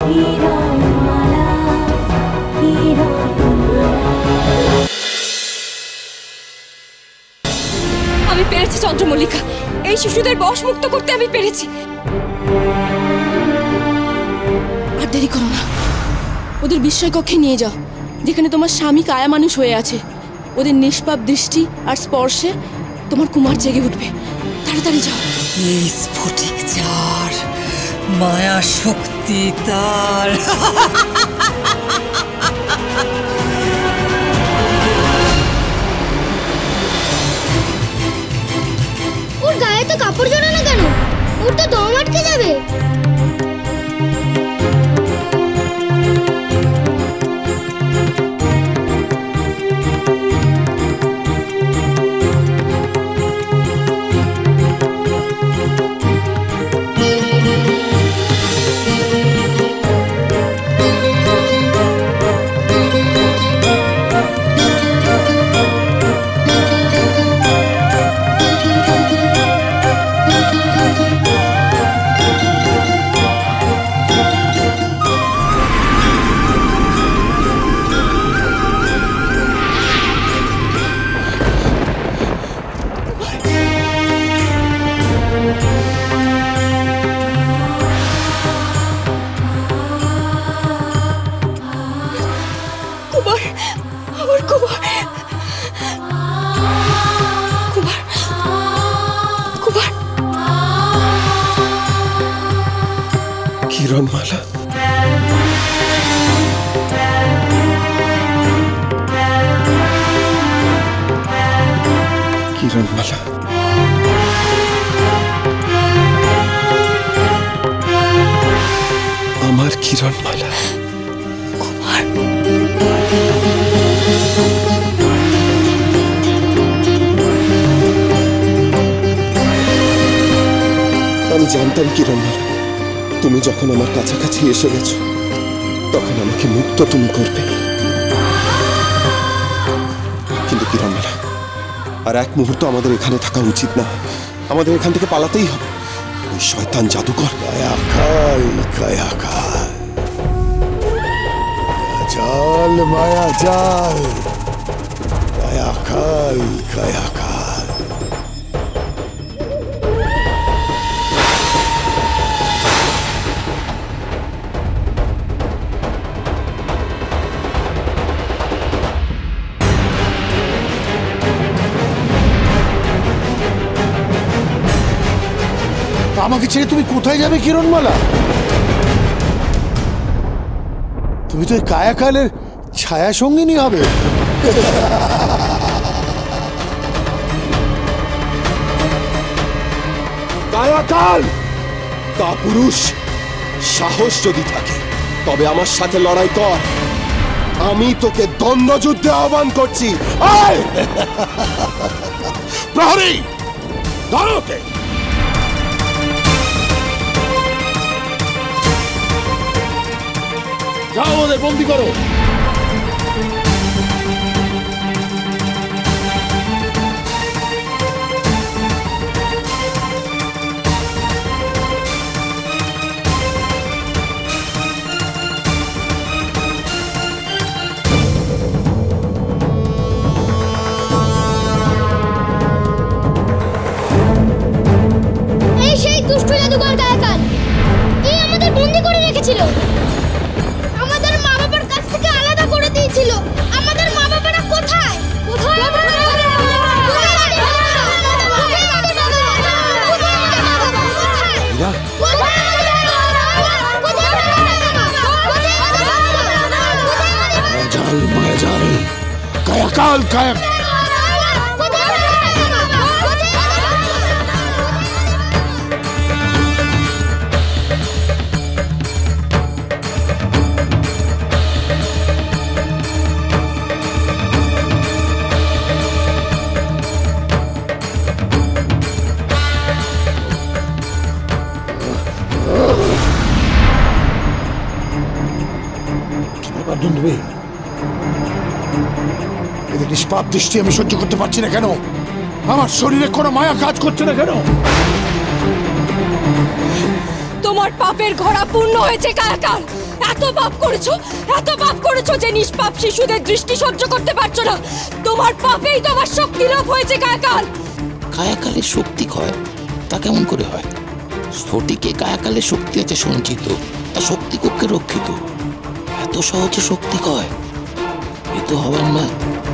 আমি পেরেছি চন্দ্রমল্লিকা, এই শিশুদের বশমুক্ত করতে আমি পেরেছি। আর দেরি করো না, ওদের বিস্ময় কক্ষে নিয়ে যাও, যেখানে তোমার স্বামী কায়া মানুষ হয়ে আছে। ওদের নিষ্পাপ দৃষ্টি আর স্পর্শে তোমার কুমার জেগে উঠবে। তাড়াতাড়ি যাও। এই স্ফটিক যার মায়া শক্তি তার। ওর গায়ে তো কাপড় জড়ানো কেন? ওর তো দম আটকে যাবে। কিরণমালা, কিরণমালা, আমার কিরণমালা। কুমার, আমি জানতাম কিরণমালা, তুমি যখন আমার কাছাকাছি এসে গেছো তখন আমাকে মুক্ত তুমি করবে। কিন্তু কিরণমালা, আর এক মুহূর্ত আমাদের এখানে থাকা উচিত না। আমাদের এখান থেকে পালাতেই হবে। ওই শয়তান জাদুকর কায়াকাল, কায়াকাল, জাল মায়া জাল, কায়াকাল, কায়াকাল। আমাকে ছেড়ে তুমি কোথায় যাবে কিরণমালা? তুমি তো কায়াকালের ছায়া সঙ্গিনী হবে। কায়াকাল কাপুরুষ, সাহস যদি থাকে তবে আমার সাথে লড়াই কর। আমি তোকে দ্বন্দ্বযুদ্ধে আহ্বান করছি। প্রহরী, ধরো ওকে। যাও, ওদের বন্দি করো। এই সেই দুষ্ট জাদুকর কায়াকাল, এই আমাদের বন্দি করে রেখেছিল। আমাদের মা বাবার কাছ থেকে আলাদা করে দিয়েছিল। আমাদের মা বাবারা কোথায়? কোথায়? জাল মায়া জাল, কায়াকাল, কায়াকাল। এদের নিষ্পাপ দৃষ্টি আমি সহ্য করতে পারছি না কেন? আমার শরীরে কোনো মায়া কাজ করছে না কেন? তোমার পাপের ঘোড়া পূর্ণ হয়েছে কায়াকাল। এত পাপ করেছো যে নিষ্পাপ শিশুদের দৃষ্টি সহ্য করতে পারছো না। তোমার পাপেই তোমার শক্তি লোপ হয়েছে কায়াকাল। কায়াকালের শক্তি ক্ষয় তা কেমন করে হয়? স্ফটিকে কায়াকালের শক্তি আছে সঞ্চিত, তা শক্তি কক্ষে রক্ষিত। এত সহজে শক্তি ক্ষয় এ তো হবেন না।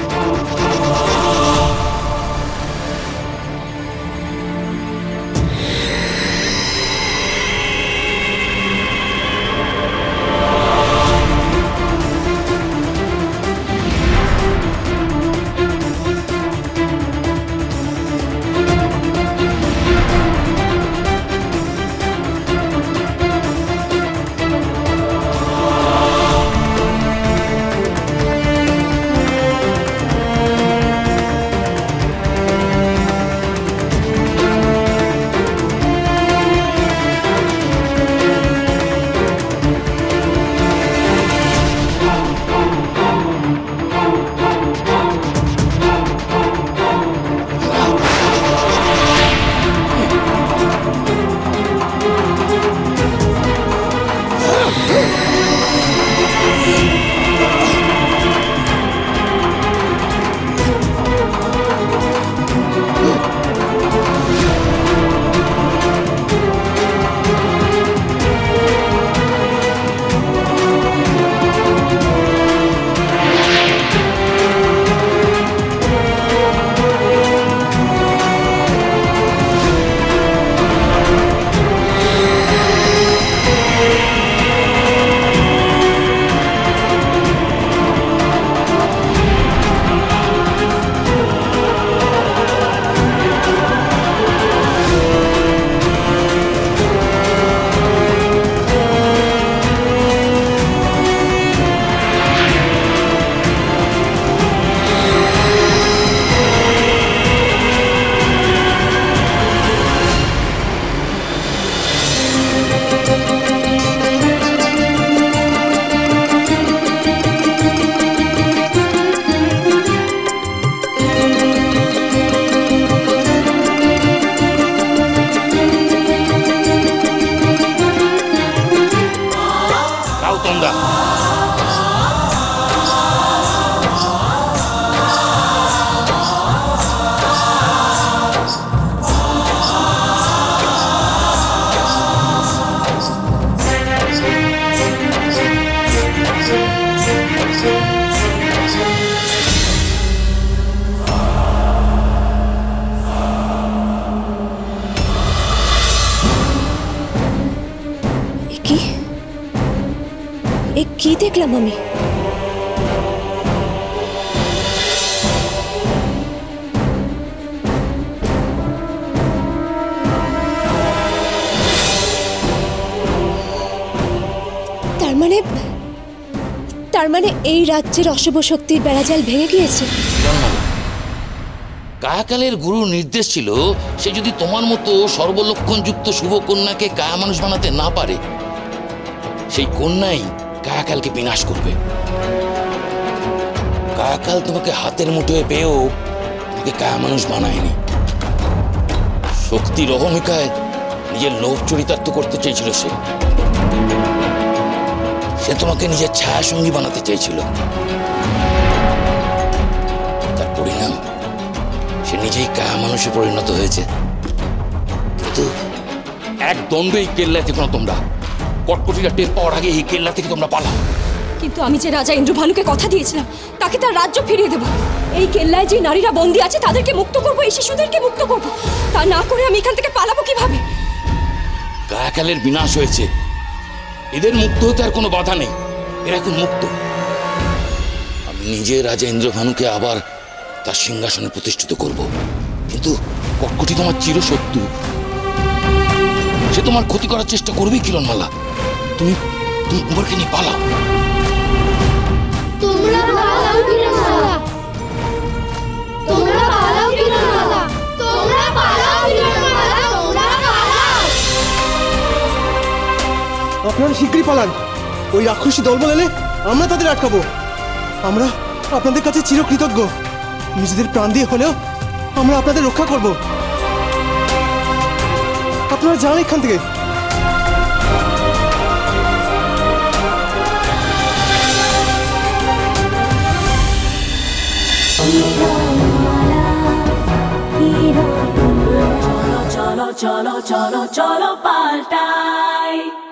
কি দেখলাম আমি? তার মানে এই রাজ্যের অশুভ শক্তির বেড়াজাল ভেঙে গিয়েছে। কায়াকালের গুরুর নির্দেশ ছিল, সে যদি তোমার মতো সর্বলক্ষণযুক্ত শুভ কন্যাকে কায়া মানুষ বানাতে না পারে, সেই কন্যাই কায়াকালকে বিনাশ করবে। কায়াকাল তোমাকে হাতের মুঠোয় পেয়েও তোমাকে কায়া মানুষ বানায়নি। শক্তির অহমিকায় নিজের লোভ চরিতার্থ করতে চেয়েছিল সে। সে তোমাকে নিজের ছায়া সঙ্গী বানাতে চেয়েছিল। তার পরিণাম সে নিজেই কায়া মানুষে পরিণত হয়েছে। কিন্তু এক দণ্ডে এই কেল্লায় থেকে না তোমরা, কটকটিটা টের পাওয়ার আগে এই কেল্লা থেকে তোমরা পালাও। কিন্তু আমি যে রাজা ইন্দ্রভানুকে কথা দিয়েছিলাম তাকে তার রাজ্য ফিরিয়ে দেব। এই কেল্লায় যে নারীরা বন্দী আছে তাদেরকে মুক্ত করব, এই শিশুদেরকে মুক্ত করব। তা না করে আমি এখান থেকে পালাবো কিভাবে? কায়াকালের বিনাশ হয়েছে, এদের মুক্ত হতে আর কোনো বাধা নেই। এরা এখন মুক্ত। আমি নিজে রাজা ইন্দ্রভানুকে আবার তার সিংহাসনে প্রতিষ্ঠিত করব। কিন্তু কটকটি তোমার চিরশত্রু, সে তোমার ক্ষতি করার চেষ্টা করবেই। কিরণমালা, তুমি কুমারকে নিয়ে পালাও। তোমরা পালাও কিরণমালা, তোমরা পালাও কিরণমালা, তোমরা পালাও কিরণমালা, তোমরা পালাও। আপনারা শীঘ্রই পালান। ওই রাক্ষসী দলবল এলে আমরা তাদের আটকাবো। আমরা আপনাদের কাছে চিরকৃতজ্ঞ। নিজেদের প্রাণ দিয়ে হলেও আমরা আপনাদের রক্ষা করব। আপনারা যান এখান থেকে। cholo cholo cholo cholo paltai